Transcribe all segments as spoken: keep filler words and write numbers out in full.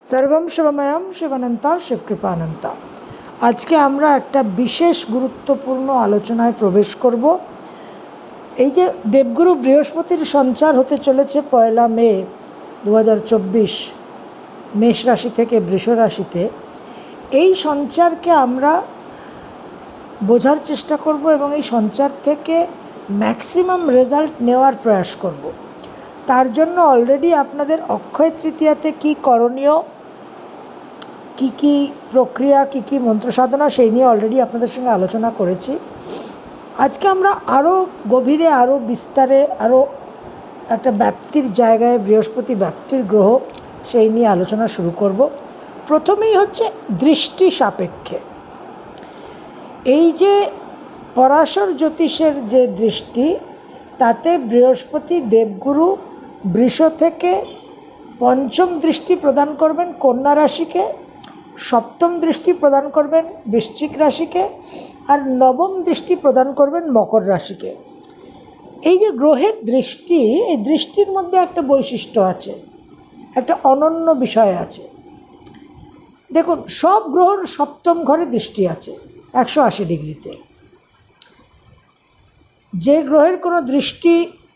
सर्वम शिवमयम शिवानंता शिवकृपानंता। आज के आमरा एक विशेष गुरुत्वपूर्ण आलोचनाय प्रवेश करब। এই যে দেবগুরু বৃহস্পতির সঞ্চার হতে চলেছে পয়লা মে দু হাজার চব্বিশ মেষ রাশি থেকে বৃষ রাশিতে। এই সঞ্চারকে আমরা বোঝার চেষ্টা করব এবং এই সঞ্চার থেকে ম্যাক্সিমাম রেজাল্ট নেওয়ার প্রয়াস করব। তার জন্য অলরেডি আপনাদের অক্ষয় তৃতীয়াতে কি করণীয়, কি কি প্রক্রিয়া, কি কি মন্ত্র সাধনা, সেই নিয়ে অলরেডি আপনাদের সঙ্গে আলোচনা করেছি। আজকে আমরা আরও গভীরে, আরও বিস্তারে, আরও একটা ব্যাপ্তির জায়গায়, বৃহস্পতি ব্যাপ্তির গ্রহ, সেই নিয়ে আলোচনা শুরু করব। প্রথমেই হচ্ছে দৃষ্টি সাপেক্ষে। এই যে পরাশর জ্যোতিষের যে দৃষ্টি, তাতে বৃহস্পতি দেবগুরু বৃষ থেকে পঞ্চম দৃষ্টি প্রদান করবেন কন্যা রাশিকে, সপ্তম দৃষ্টি প্রদান করবেন বৃশ্চিক রাশিকে, আর নবম দৃষ্টি প্রদান করবেন মকর রাশিকে। এই যে গ্রহের দৃষ্টি, এই দৃষ্টির মধ্যে একটা বৈশিষ্ট্য আছে, একটা অনন্য বিষয় আছে। দেখুন, সব গ্রহর সপ্তম ঘরে দৃষ্টি আছে একশো আশি ডিগ্রিতে। যে গ্রহের কোনো দৃষ্টি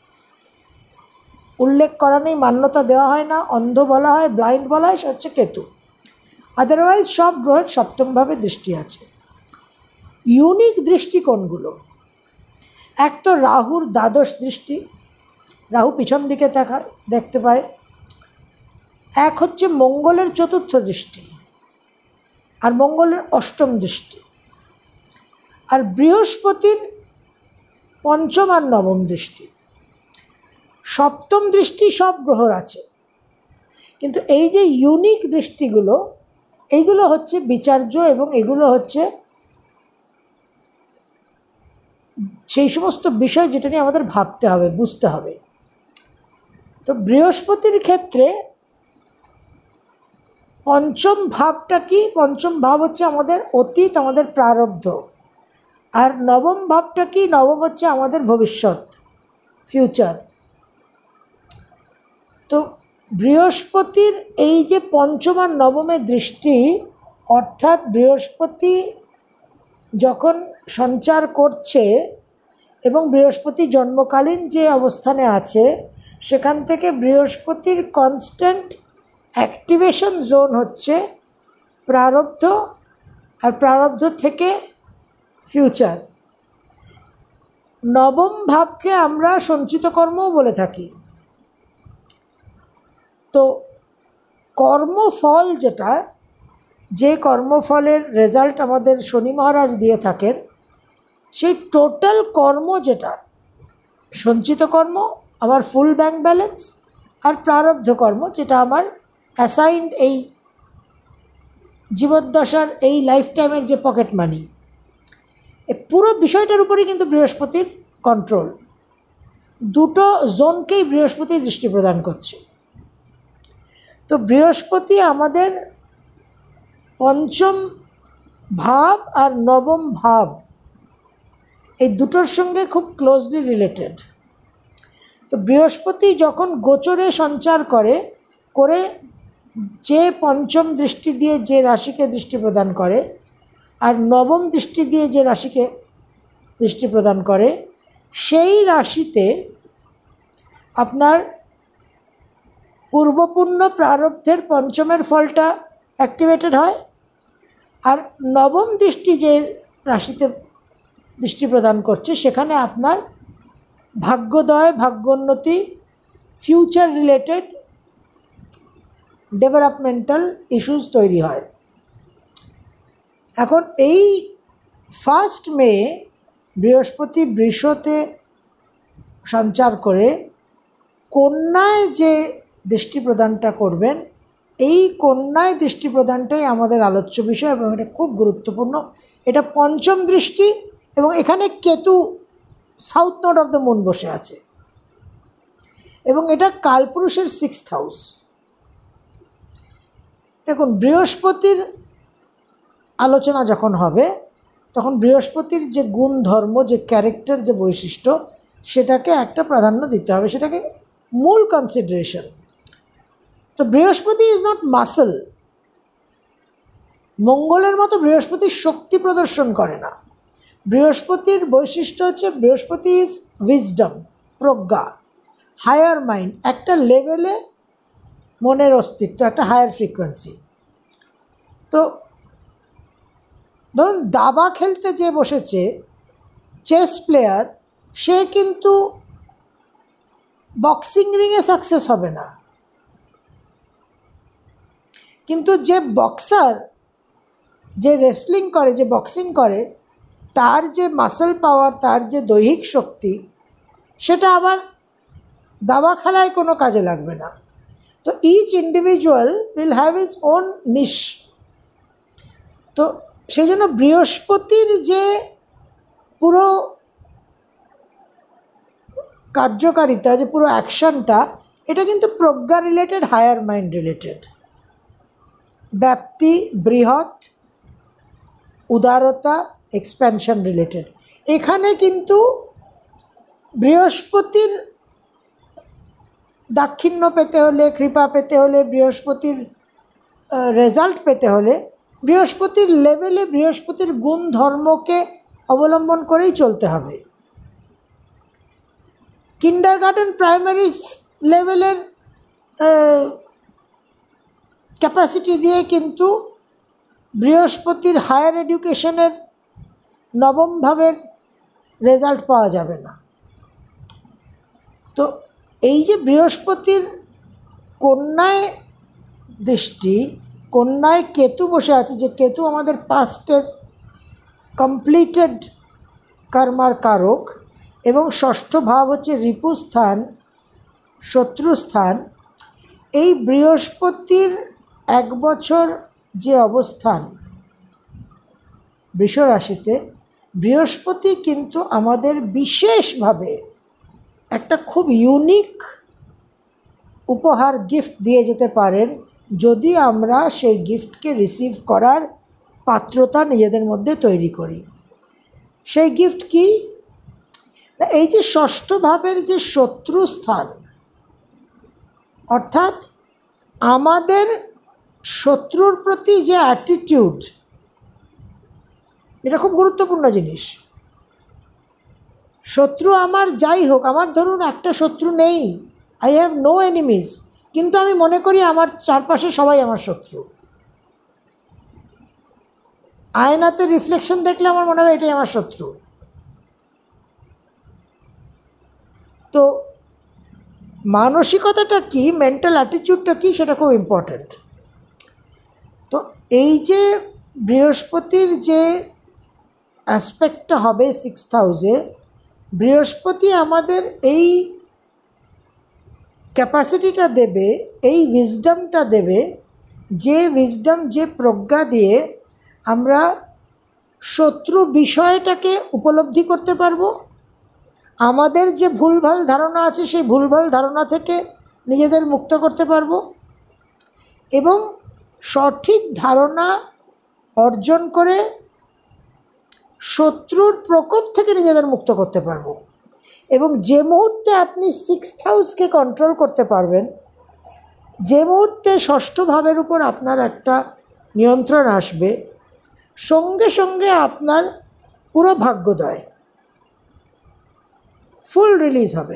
উল্লেখ করা নেই, মান্যতা দেওয়া হয় না, অন্ধ বলা হয়, ব্লাইন্ড বলা হয়, সে হচ্ছে কেতু। আদারওয়াইজ সব গ্রহের সপ্তমভাবে দৃষ্টি আছে। ইউনিক দৃষ্টি কোনগুলো? এক তো রাহুর দ্বাদশ দৃষ্টি, রাহু পিছন দিকে দেখা দেখতে পায়। এক হচ্ছে মঙ্গলের চতুর্থ দৃষ্টি, আর মঙ্গলের অষ্টম দৃষ্টি, আর বৃহস্পতির পঞ্চম আর নবম দৃষ্টি। সপ্তম দৃষ্টি সব গ্রহর আছে, কিন্তু এই যে ইউনিক দৃষ্টিগুলো, এইগুলো হচ্ছে বিচার্য এবং এগুলো হচ্ছে সেই সমস্ত বিষয় যেটা নিয়ে আমাদের ভাবতে হবে, বুঝতে হবে। তো বৃহস্পতির ক্ষেত্রে পঞ্চম ভাবটা কি? পঞ্চম ভাব হচ্ছে আমাদের অতীত, আমাদের প্রারব্ধ। আর নবম ভাবটা কি? নবম হচ্ছে আমাদের ভবিষ্যৎ, ফিউচার। তো বৃহস্পতির এই যে পঞ্চম আর নবমের দৃষ্টি, অর্থাৎ বৃহস্পতি যখন সঞ্চার করছে এবং বৃহস্পতি জন্মকালীন যে অবস্থানে আছে, সেখান থেকে বৃহস্পতির কনস্ট্যান্ট অ্যাক্টিভেশন জোন হচ্ছে প্রারব্ধ, আর প্রারব্ধ থেকে ফিউচার। নবম ভাবকে আমরা সঞ্চিত কর্মও বলে থাকি। তো কর্মফল যেটা, যে কর্মফলের রেজাল্ট আমাদের শনি মহারাজ দিয়ে থাকেন, সেই টোটাল কর্ম যেটা, সঞ্চিত কর্ম আমার ফুল ব্যাংক ব্যালেন্স, আর প্রারব্ধ কর্ম যেটা আমার অ্যাসাইন্ড এই জীবদ্দশার, এই লাইফ টাইমের যে পকেট মানি, এই পুরো বিষয়টার উপরেই কিন্তু বৃহস্পতির কন্ট্রোল। দুটো জোনকেই বৃহস্পতি দৃষ্টি প্রদান করছে। তো বৃহস্পতি আমাদের পঞ্চম ভাব আর নবম ভাব, এই দুটোর সঙ্গে খুব ক্লোজলি রিলেটেড। তো বৃহস্পতি যখন গোচরে সঞ্চার করে করে যে পঞ্চম দৃষ্টি দিয়ে যে রাশিকে দৃষ্টি প্রদান করে, আর নবম দৃষ্টি দিয়ে যে রাশিকে দৃষ্টি প্রদান করে, সেই রাশিতে আপনার পূর্বপুণ্য প্রারব্ধের পঞ্চমের ফলটা অ্যাক্টিভেটেড হয়, আর নবম দৃষ্টি যে রাশিতে দৃষ্টি প্রদান করছে, সেখানে আপনার ভাগ্যোদয়, ভাগ্যোন্নতি, ফিউচার রিলেটেড ডেভেলপমেন্টাল ইস্যুস তৈরি হয়। এখন এই ফার্স্ট মে বৃহস্পতি বৃষতে সঞ্চার করে কন্যায় যে দৃষ্টি প্রদানটা করবেন, এই কন্যায় দৃষ্টি প্রদানটাই আমাদের আলোচ্য বিষয় এবং এটা খুব গুরুত্বপূর্ণ। এটা পঞ্চম দৃষ্টি এবং এখানে Ketu south node of the moon বসে আছে, এবং এটা কালপুরুষের সিক্সথ হাউস। দেখুন, বৃহস্পতির আলোচনা যখন হবে, তখন বৃহস্পতির যে গুণ ধর্ম, যে ক্যারেক্টার, যে বৈশিষ্ট্য, সেটাকে একটা প্রাধান্য দিতে হবে, সেটাকে মূল কনসিডারেশন। তো বৃহস্পতি ইজ নট মাসল, মঙ্গলের মতো বৃহস্পতির শক্তি প্রদর্শন করে না। বৃহস্পতির বৈশিষ্ট্য হচ্ছে বৃহস্পতি ইজ উইজডম, প্রজ্ঞা, হায়ার মাইন্ড, একটা লেভেলে মনের অস্তিত্ব, একটা হায়ার ফ্রিকোয়েন্সি। তো ধরুন দাবা খেলতে যে বসেছে চেস প্লেয়ার, সে কিন্তু বক্সিং রিংয়ে সাকসেস হবে না, কিন্তু যে বক্সার, যে রেসলিং করে, যে বক্সিং করে, তার যে মাসল পাওয়ার, তার যে দৈহিক শক্তি, সেটা আবার দাবা খেলায় কোনো কাজে লাগবে না। তো each individual will have his own niche. তো সেই জন্য বৃহস্পতির যে পুরো কার্যকারিতা, যে পুরো অ্যাকশনটা, এটা কিন্তু প্রজ্ঞা রিলেটেড, হায়ার মাইন্ড রিলেটেড, ব্যাপ্তি, বৃহৎ, উদারতা, এক্সপ্যানশন রিলেটেড। এখানে কিন্তু বৃহস্পতির দাক্ষিণ্য পেতে হলে, কৃপা পেতে হলে, বৃহস্পতির রেজাল্ট পেতে হলে বৃহস্পতির লেভেলে, বৃহস্পতির গুণ ধর্মকে অবলম্বন করেই চলতে হবে। কিন্ডারগার্টেন, প্রাইমারি লেভেলের ক্যাপাসিটি দিয়ে কিন্তু বৃহস্পতির হায়ার এডুকেশনের নবম ভাবের রেজাল্ট পাওয়া যাবে না। তো এই যে বৃহস্পতির কন্যায় দৃষ্টি, কন্যায় কেতু বসে আছে, যে কেতু আমাদের পাস্টের কমপ্লিটেড কর্মার কারক, এবং ষষ্ঠ ভাব হচ্ছে রিপুস্থান, শত্রুস্থান। এই বৃহস্পতির এক বছর যে অবস্থান বৃষ রাশিতে, বৃহস্পতি কিন্তু আমাদের বিশেষভাবে একটা খুব ইউনিক উপহার, গিফট দিয়ে যেতে পারেন, যদি আমরা সেই গিফটকে রিসিভ করার পাত্রতা নিজেদের মধ্যে তৈরি করি। সেই গিফট কি? এই যে ষষ্ঠ ভাবের যে শত্রু স্থান, অর্থাৎ আমাদের শত্রুর প্রতি যে অ্যাটিটিউড, এটা খুব গুরুত্বপূর্ণ জিনিস। শত্রু আমার যাই হোক, আমার ধরুন একটা শত্রু নেই, আই হ্যাভ নো এনিমিজ, কিন্তু আমি মনে করি আমার চারপাশে সবাই আমার শত্রু। আয়নাতে রিফ্লেকশন দেখলে আমার মনে হয় এটাই আমার শত্রু। তো মানসিকতাটা কি, মেন্টাল অ্যাটিটিউডটা কি, সেটা খুব ইম্পর্ট্যান্ট। তো এই যে বৃহস্পতির যে অ্যাসপেক্টটা হবে সিক্সথ হাউসে, বৃহস্পতি আমাদের এই ক্যাপাসিটিটা দেবে, এই উইজডমটা দেবে, যে উইজডম, যে প্রজ্ঞা দিয়ে আমরা শত্রু বিষয়টাকে উপলব্ধি করতে পারবো, আমাদের যে ভুলভাল ধারণা আছে সেই ভুলভাল ধারণা থেকে নিজেদের মুক্ত করতে পারবো, এবং সঠিক ধারণা অর্জন করে শত্রুর প্রকোপ থেকে নিজেদের মুক্ত করতে পারবো। এবং যে মুহূর্তে আপনি সিক্সথ হাউসকে কন্ট্রোল করতে পারবেন, যে মুহূর্তে ষষ্ঠ ভাবের উপর আপনার একটা নিয়ন্ত্রণ আসবে, সঙ্গে সঙ্গে আপনার পুরো ভাগ্যোদয়, ফুল রিলিজ হবে।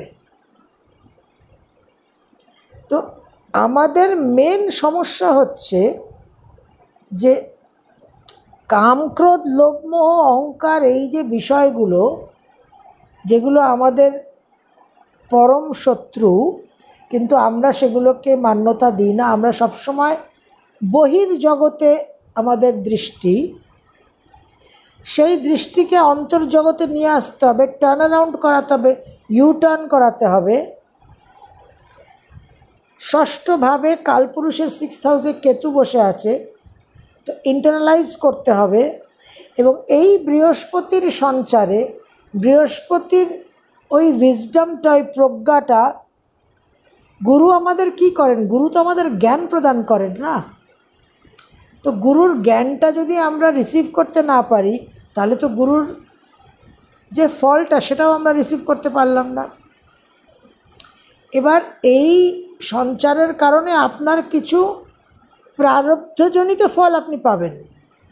তো আমাদের মেন সমস্যা হচ্ছে যে কাম, ক্রোধ, লোভ, মোহ, অহংকার, এই যে বিষয়গুলো, যেগুলো আমাদের পরম শত্রু, কিন্তু আমরা সেগুলোকে মান্যতা দিই না। আমরা সবসময় বহির জগতে আমাদের দৃষ্টি, সেই দৃষ্টিকে অন্তর্জগতে নিয়ে আসতে হবে, টার্ন অ্যারাউন্ড করাতে হবে, ইউ টার্ন করাতে হবে। ষষ্ঠভাবে কালপুরুষের সিক্সথ হাউসে কেতু বসে আছে, তো ইন্টারনালাইজ করতে হবে। এবং এই বৃহস্পতির সঞ্চারে, বৃহস্পতির ওই উইজডমটা, ওই প্রজ্ঞাটা, গুরু আমাদের কি করেন? গুরু তো আমাদের জ্ঞান প্রদান করেন না। তো গুরুর জ্ঞানটা যদি আমরা রিসিভ করতে না পারি, তাহলে তো গুরুর যে ফলটা সেটাও আমরা রিসিভ করতে পারলাম না। এবার এই সঞ্চারের কারণে আপনার কিছু প্রারব্ধজনিত ফল আপনি পাবেন,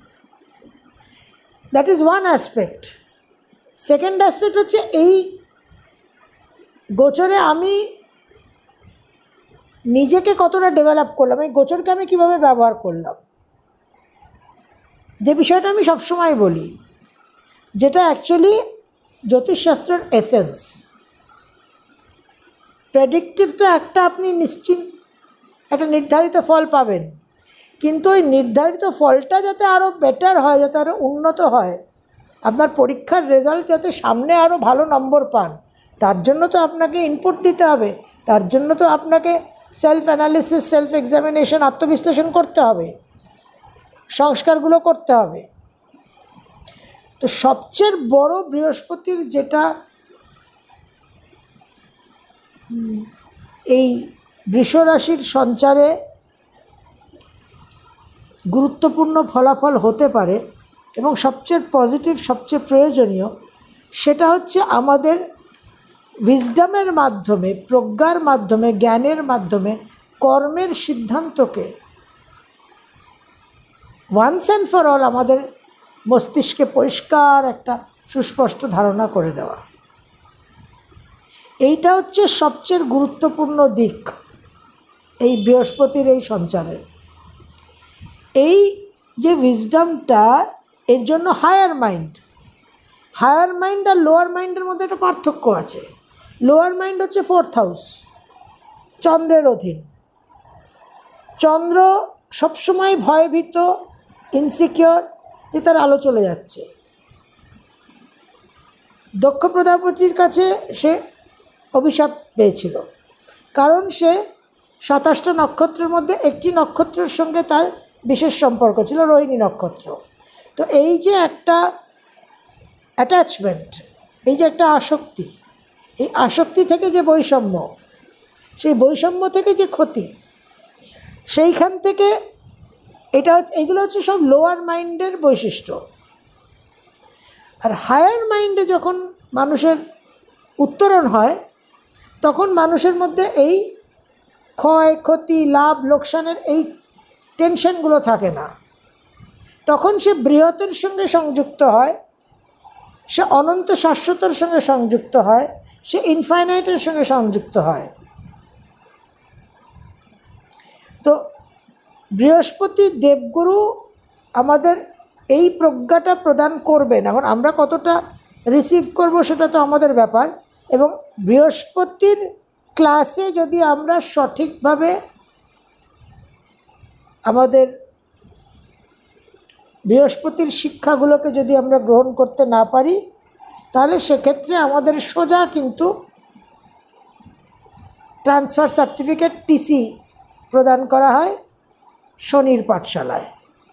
that is one aspect. Second aspect হচ্ছে এই গোচরে আমি নিজেকে কতটা ডেভেলপ করলাম, এই গোচরকে আমি কীভাবে ব্যবহার করলাম, যে বিষয়টা আমি সবসময় বলি, যেটা অ্যাকচুয়ালি জ্যোতিষশাস্ত্রের এসেন্স। প্রেডিক্টিভ তো একটা আপনি নিশ্চিন্ত একটা নির্ধারিত ফল পাবেন, কিন্তু ওই নির্ধারিত ফলটা যাতে আরও বেটার হয়, যাতে আরও উন্নত হয়, আপনার পরীক্ষার রেজাল্ট যাতে সামনে আরও ভালো নম্বর পান, তার জন্য তো আপনাকে ইনপুট দিতে হবে, তার জন্য তো আপনাকে সেলফ অ্যানালিসিস, সেলফ এক্সামিনেশন, আত্মবিশ্লেষণ করতে হবে, সংস্কারগুলো করতে হবে। তো সবচেয়ে বড় বৃহস্পতির যেটা এই বৃষ রাশির সঞ্চারে গুরুত্বপূর্ণ ফলাফল হতে পারে এবং সবচেয়ে পজিটিভ, সবচেয়ে প্রয়োজনীয়, সেটা হচ্ছে আমাদের উইজডমের মাধ্যমে, প্রজ্ঞার মাধ্যমে, জ্ঞানের মাধ্যমে কর্মের সিদ্ধান্তকে ওয়ান্স অ্যান্ড ফর অল আমাদের মস্তিষ্কে পরিষ্কার একটা সুস্পষ্ট ধারণা করে দেওয়া। এইটা হচ্ছে সবচেয়ে গুরুত্বপূর্ণ দিক এই বৃহস্পতির এই সঞ্চারের। এই যে উইজডমটা, এর জন্য হায়ার মাইন্ড হায়ার মাইন্ড আর লোয়ার মাইন্ডের মধ্যে একটা পার্থক্য আছে। লোয়ার মাইন্ড হচ্ছে ফোর্থ হাউস, চন্দ্রের অধীন। চন্দ্র সবসময় ভয়ভীত, ইনসিকিওর যে তার আলো চলে যাচ্ছে। দক্ষ প্রজাপতির কাছে সে অভিশাপ পেয়েছিল, কারণ সে সাতাশটা নক্ষত্রের মধ্যে একটি নক্ষত্রের সঙ্গে তার বিশেষ সম্পর্ক ছিল, রোহিণী নক্ষত্র। তো এই যে একটা অ্যাটাচমেন্ট, এই যে একটা আসক্তি, এই আসক্তি থেকে যে বৈষম্য, সেই বৈষম্য থেকে যে ক্ষতি, সেইখান থেকে এটা হচ্ছে, এইগুলো হচ্ছে সব লোয়ার মাইন্ডের বৈশিষ্ট্য। আর হায়ার মাইন্ডে যখন মানুষের উত্তরণ হয়, তখন মানুষের মধ্যে এই ক্ষয়, ক্ষতি, লাভ, লোকসানের এই টেনশনগুলো থাকে না। তখন সে বৃহতের সঙ্গে সংযুক্ত হয়, সে অনন্ত শাশ্বতের সঙ্গে সংযুক্ত হয়, সে ইনফাইনাইটের সঙ্গে সংযুক্ত হয়। তো বৃহস্পতি দেবগুরু আমাদের এই প্রজ্ঞাটা প্রদান করবেন। এখন আমরা কতটা রিসিভ করব সেটা তো আমাদের ব্যাপার, এবং বৃহস্পতির ক্লাসে যদি আমরা সঠিকভাবে আমাদের বৃহস্পতির শিক্ষাগুলোকে যদি আমরা গ্রহণ করতে না পারি, তাহলে সেক্ষেত্রে আমাদের সোজা কিন্তু ট্রান্সফার সার্টিফিকেট, টিসি প্রদান করা হয় শনির পাঠশালায়।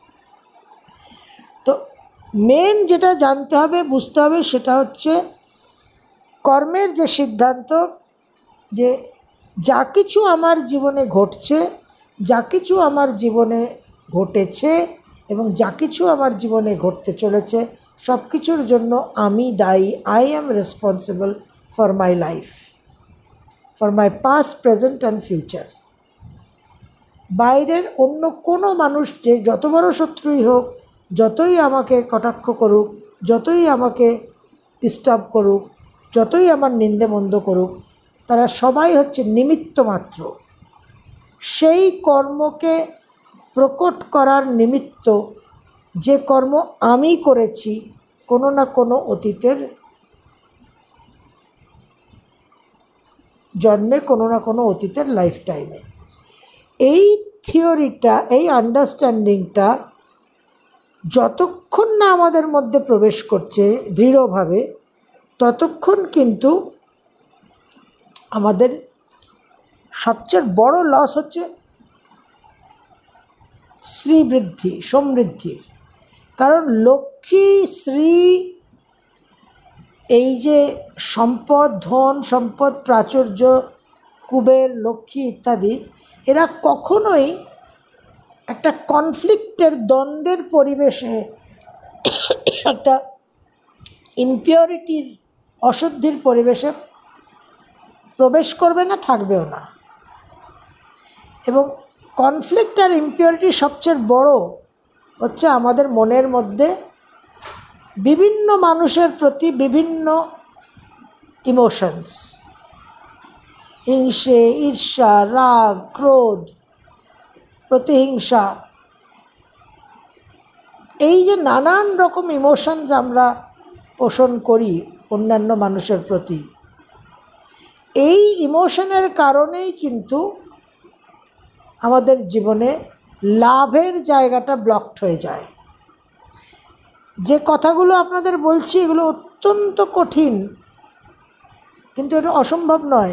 তো মেন যেটা জানতে হবে, বুঝতে হবে, সেটা হচ্ছে কর্মের যে সিদ্ধান্ত, যে যা কিছু আমার জীবনে ঘটছে, যা কিছু আমার জীবনে ঘটেছে এবং যা কিছু আমার জীবনে ঘটতে চলেছে, সব কিছুর জন্য আমি দায়ী। I am responsible for my life, for my past, present and future. বাইরের অন্য কোনো মানুষ যে যত বড় শত্রুই হোক, যতই আমাকে কটাক্ষ করুক, যতই আমাকে ডিস্টার্ব করুক, যতই আমার নিন্দে মন্দ করুক, তারা সবাই হচ্ছে নিমিত্ত মাত্র। সেই কর্মকে প্রকট করার নিমিত্ত যে কর্ম আমি করেছি কোনো না কোনো অতীতের জন্মে, কোনো না কোনো অতীতের লাইফ টাইমে, এই থিওরিটা, এই আন্ডারস্ট্যান্ডিংটা যতক্ষণ না আমাদের মধ্যে প্রবেশ করছে দৃঢ়ভাবে, ততক্ষণ কিন্তু আমাদের সবচেয়ে বড় লস হচ্ছে শ্রীবৃদ্ধি, সমৃদ্ধির। কারণ লক্ষ্মী, শ্রী, এই যে সম্পদ, ধন সম্পদ, প্রাচুর্য, কুবের, লক্ষ্মী ইত্যাদি, এরা কখনোই একটা কনফ্লিক্টের, দ্বন্দ্বের পরিবেশে, একটা ইমপিউরিটির, অশুদ্ধির পরিবেশে প্রবেশ করবে না, থাকবেও না। এবং কনফ্লিক্ট আর ইমপিউরিটি সবচেয়ে বড় হচ্ছে আমাদের মনের মধ্যে বিভিন্ন মানুষের প্রতি বিভিন্ন ইমোশনস, হিংসে, ঈর্ষা, রাগ, ক্রোধ, প্রতিহিংসা, এই যে নানান রকম ইমোশনস আমরা পোষণ করি অন্যান্য মানুষের প্রতি, এই ইমোশনের কারণেই কিন্তু আমাদের জীবনে লাভের জায়গাটা ব্লকড হয়ে যায়। যে কথাগুলো আপনাদের বলছি এগুলো অত্যন্ত কঠিন, কিন্তু এটা অসম্ভব নয়,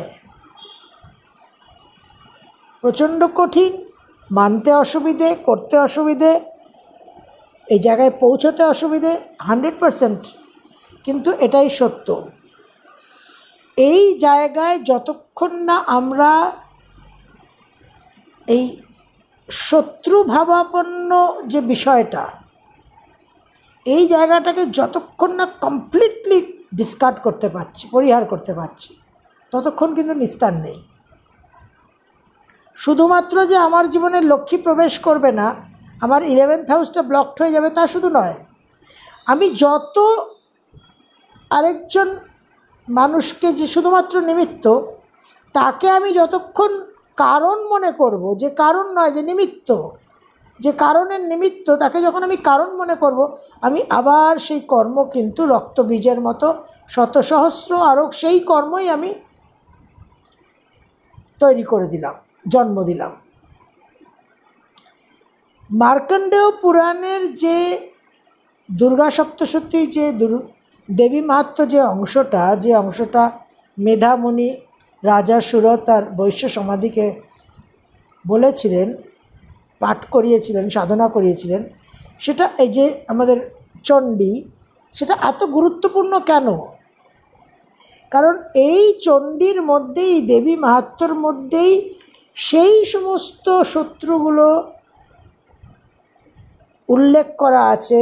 প্রচণ্ড কঠিন, মানতে অসুবিধে, করতে অসুবিধে, এই জায়গায় পৌঁছতে অসুবিধে, হান্ড্রেড পারসেন্ট, কিন্তু এটাই সত্য। এই জায়গায় যতক্ষণ না আমরা এই শত্রুভাবাপন্ন যে বিষয়টা, এই জায়গাটাকে যতক্ষণ না কমপ্লিটলি ডিসকার্ড করতে পারছি, পরিহার করতে পারছি, ততক্ষণ কিন্তু নিস্তার নেই। শুধুমাত্র যে আমার জীবনে লক্ষ্মী প্রবেশ করবে না, আমার ইলেভেন্থ হাউসটা ব্লকড হয়ে যাবে তা শুধু নয়, আমি যত আরেকজন মানুষকে যে শুধুমাত্র নিমিত্ত, তাকে আমি যতক্ষণ কারণ মনে করব, যে কারণ নয়, যে নিমিত্ত, যে কারণের নিমিত্ত, তাকে যখন আমি কারণ মনে করব, আমি আবার সেই কর্ম কিন্তু রক্তবীজের মতো শত সহস্র আরও সেই কর্মই আমি তৈরি করে দিলাম, জন্ম দিলাম। মার্কণ্ডেয় পুরাণের যে দুর্গা সপ্তশতী, যে দেবী মাহাত্ম্য যে অংশটা, যে অংশটা মেধামুনি রাজা সুরত তার বৈশ্য সমাধিকে বলেছিলেন, পাঠ করিয়েছিলেন, সাধনা করিয়েছিলেন, সেটা এই যে আমাদের চণ্ডী, সেটা এত গুরুত্বপূর্ণ কেন? কারণ এই চণ্ডীর মধ্যেই, দেবী মাহাত্ম্যর মধ্যেই সেই সমস্ত শত্রুগুলো উল্লেখ করা আছে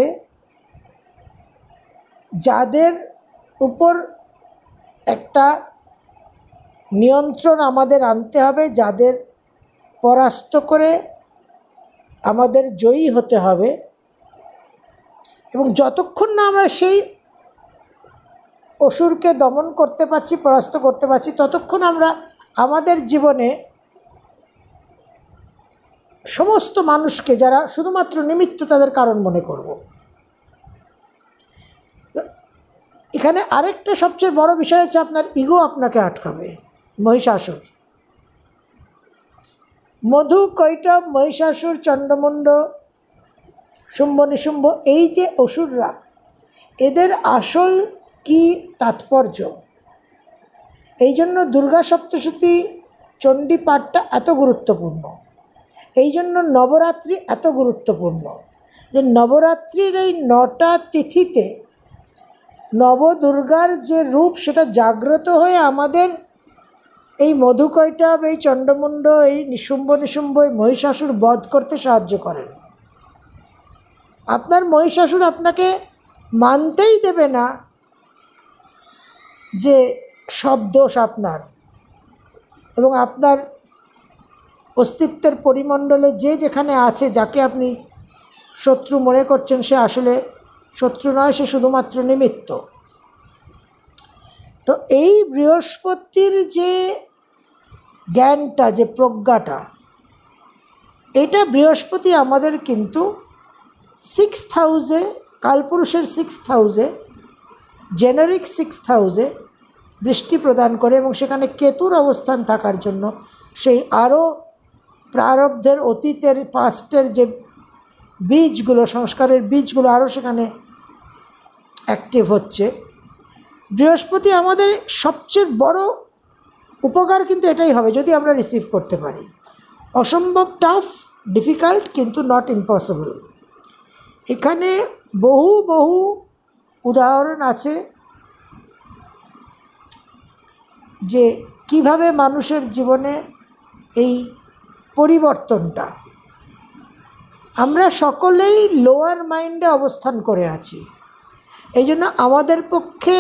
যাদের উপর একটা নিয়ন্ত্রণ আমাদের আনতে হবে, যাদের পরাস্ত করে আমাদের জয়ী হতে হবে। এবং যতক্ষণ না আমরা সেই অসুরকে দমন করতে পারছি, পরাস্ত করতে পারছি, ততক্ষণ আমরা আমাদের জীবনে সমস্ত মানুষকে যারা শুধুমাত্র নিমিত্ত, তাদের কারণ মনে করব। তো এখানে আরেকটা সবচেয়ে বড় বিষয় হচ্ছে আপনার ইগো আপনাকে আটকাবে। মহিষাসুর, মধু, কৈটব, মহিষাসুর, চণ্ডমুণ্ড, শুম্ভ নিশুম্ভ, এই যে অসুররা, এদের আসল কি তাৎপর্য? এই জন্য দুর্গা সপ্তশতী চণ্ডী পাঠটা এত গুরুত্বপূর্ণ, এই জন্য নবরাত্রি এত গুরুত্বপূর্ণ, যে নবরাত্রির এই নটা তিথিতে নবদুর্গার যে রূপ, সেটা জাগ্রত হয়ে আমাদের এই মধুকৈটব, এই চণ্ডমুণ্ড, এই নিশুম্ভ নিশুম্ভ, এই মহিষাসুর বধ করতে সাহায্য করেন। আপনার মহিষাসুর আপনাকে মানতেই দেবে না যে সব দোষ আপনার, এবং আপনার অস্তিত্বের পরিমণ্ডলে যে যেখানে আছে, যাকে আপনি শত্রু মনে করছেন, সে আসলে শত্রু নয়, সে শুধুমাত্র নিমিত্ত। তো এই বৃহস্পতির যে জ্ঞানটা, যে প্রজ্ঞাটা, এটা বৃহস্পতি আমাদের কিন্তু সিক্সথ হাউসে, কালপুরুষের সিক্সথ হাউসে, জেনারিক সিক্সথ হাউসে দৃষ্টি প্রদান করে, এবং সেখানে কেতুর অবস্থান থাকার জন্য সেই আরও প্রারব্ধের, অতীতের, পাস্টের যে বীজগুলো, সংস্কারের বীজগুলো আরও সেখানে অ্যাক্টিভ হচ্ছে। বৃহস্পতি আমাদের সবচেয়ে বড় উপকার কিন্তু এটাই হবে, যদি আমরা রিসিভ করতে পারি। অসম্ভব টাফ, ডিফিকাল্ট, কিন্তু নট ইম্পসিবল। এখানে বহু বহু উদাহরণ আছে যে কিভাবে মানুষের জীবনে এই পরিবর্তনটা, আমরা সকলেই লোয়ার মাইন্ডে অবস্থান করে আছি, এই জন্য আমাদের পক্ষে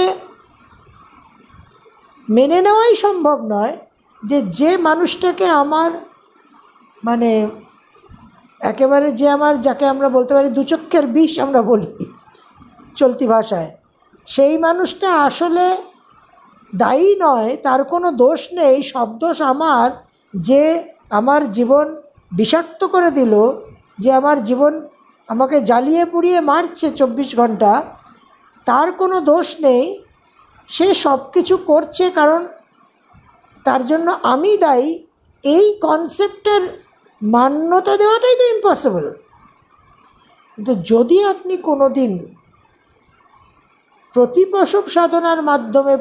মেনে নেওয়াই সম্ভব নয় যে যে মানুষটাকে আমার মানে একেবারে, যে আমার, যাকে আমরা বলতে পারি দুচক্ষের বিষ আমরা বলি, চলতি ভাষায়, সেই মানুষটা আসলে দায়ী নয়, তার কোনো দোষ নেই। সব দোষ আমার, যে আমার জীবন বিষাক্ত করে দিল, যে আমার জীবন আমাকে জ্বালিয়ে পুড়িয়ে মারছে চব্বিশ ঘন্টা, তার কোনো দোষ নেই। সে সব কিছু করছে কারণ তার জন্য আমি দায়ী। এই কনসেপ্টের মান্যতা দেওয়াটাই তো ইম্পসিবল। কিন্তু যদি আপনি কোনো দিন প্রতিপ্রসব সাধনার মাধ্যমে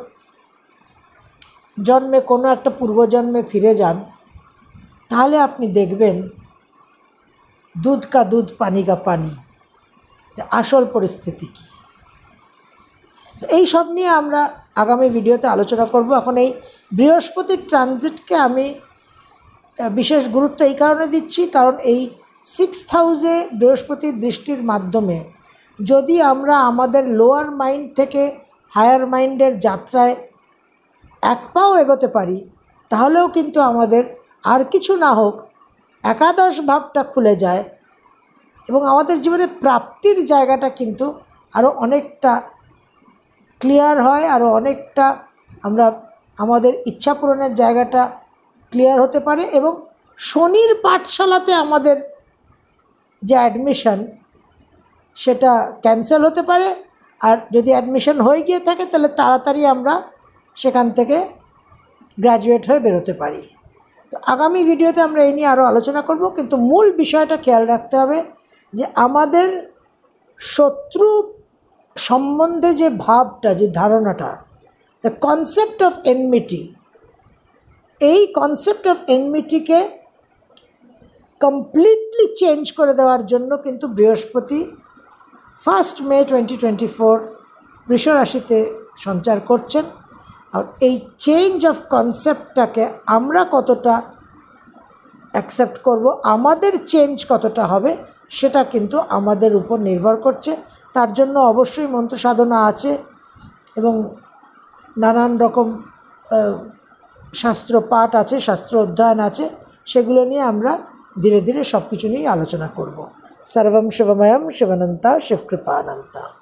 পুনর্জন্মে কোনো একটা পূর্বজন্মে ফিরে যান, তাহলে আপনি দেখবেন দুধ কা দুধ পানি কা পানি, আসল পরিস্থিতি কী। তো এই সব নিয়ে আমরা আগামী ভিডিওতে আলোচনা করব। এখন এই বৃহস্পতির ট্রানজিটকে আমি বিশেষ গুরুত্ব এই কারণে দিচ্ছি, কারণ এই সিক্স হাউসে বৃহস্পতির দৃষ্টির মাধ্যমে যদি আমরা আমাদের লোয়ার মাইন্ড থেকে হায়ার মাইন্ডের যাত্রায় এক পাও এগোতে পারি, তাহলেও কিন্তু আমাদের আর কিছু না হোক একাদশ ভাবটা খুলে যায় এবং আমাদের জীবনে প্রাপ্তির জায়গাটা কিন্তু আরও অনেকটা ক্লিয়ার হয়, আরও অনেকটা আমরা আমাদের ইচ্ছা পূরণের জায়গাটা ক্লিয়ার হতে পারে। এবং শনির পাঠশালাতে আমাদের যে অ্যাডমিশন, সেটা ক্যান্সেল হতে পারে। আর যদি অ্যাডমিশন হয়ে গিয়ে থাকে, তাহলে তাড়াতাড়ি আমরা সেখান থেকে গ্র্যাজুয়েট হয়ে বেরোতে পারি। তো আগামী ভিডিওতে আমরা এই নিয়ে আরও আলোচনা করব। কিন্তু মূল বিষয়টা খেয়াল রাখতে হবে যে আমাদের শত্রু সম্বন্ধে যে ভাবটা, যে ধারণাটা, দ্য কনসেপ্ট অফ এনমিটি, এই কনসেপ্ট অফ এনমিটিকে কমপ্লিটলি চেঞ্জ করে দেওয়ার জন্য কিন্তু Brihaspati first May twenty twenty four বৃষ রাশিতে সঞ্চার করছেন। আর এই চেঞ্জ অফ কনসেপ্টটাকে আমরা কতটা অ্যাকসেপ্ট করব, আমাদের চেঞ্জ কতটা হবে, সেটা কিন্তু আমাদের উপর নির্ভর করছে। তার জন্য অবশ্যই মন্ত্র সাধনা আছে এবং নানান রকম শাস্ত্র পাঠ আছে, শাস্ত্র অধ্যয়ন আছে। সেগুলো নিয়ে আমরা ধীরে ধীরে সব কিছু নিয়েই আলোচনা করব। সর্বম শিবময়ম শিবানন্তা শিবকৃপানন্তা।